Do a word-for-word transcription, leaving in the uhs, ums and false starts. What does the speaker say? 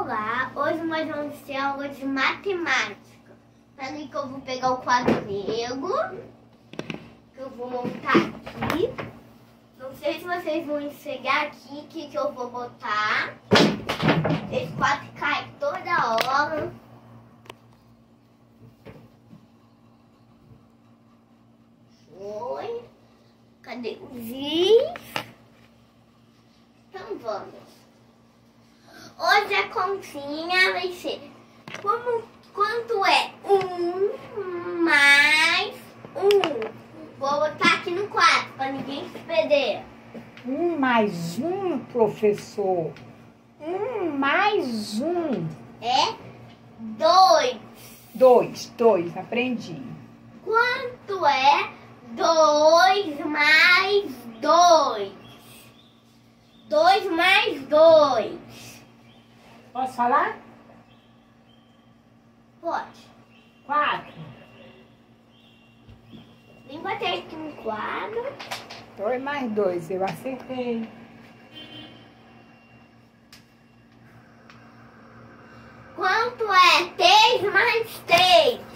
Olá, hoje nós vamos ter aula de matemática. Peraí que eu vou pegar o quadro negro, que eu vou montar aqui. Não sei se vocês vão enxergar aqui o que, que eu vou botar. Esse quadro cai toda hora. Foi. Cadê os giz? Então vamos. Hoje a continha vai ser como, quanto é um mais um. Vou botar aqui no quadro para ninguém se perder. Um mais um, professor. Um mais um. É dois. Dois, dois, aprendi. Quanto é dois mais dois? Dois mais dois. Posso falar? Pode. Quatro. Nem botei aqui no quadro. Dois mais dois, eu acertei. Quanto é três mais três?